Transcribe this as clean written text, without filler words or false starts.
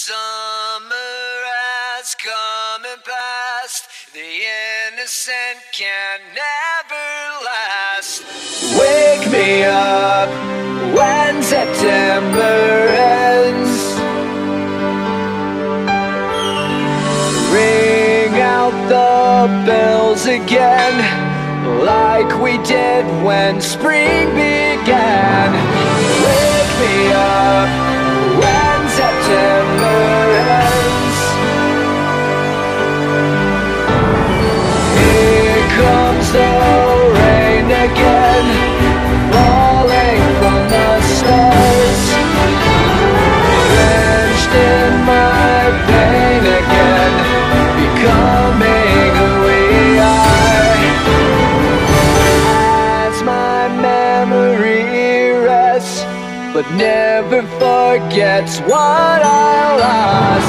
Summer has come and passed. The innocent can never last. Wake me up when September ends. Ring out the bells again, like we did when spring began. Wake me up when September ends. Here comes the rain again, falling from the stars, drenched in my pain again, becoming who we are. As my memory rests, but never forgets what I lost.